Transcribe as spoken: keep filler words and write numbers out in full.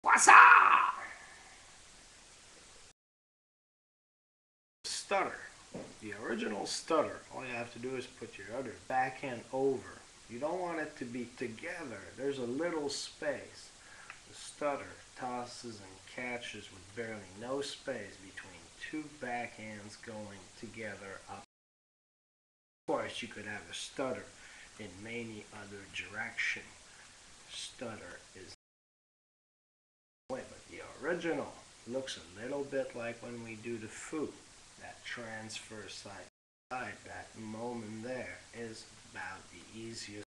What's up? Stutter. The original stutter, all you have to do is put your other backhand over. You don't want it to be together. There's a little space. The stutter tosses and catches with barely no space between two backhands going together up. Of course, you could have a stutter in many other direction. Stutter is way, but the original looks a little bit like when we do the foo. That transfer side to side, that moment there is about the easiest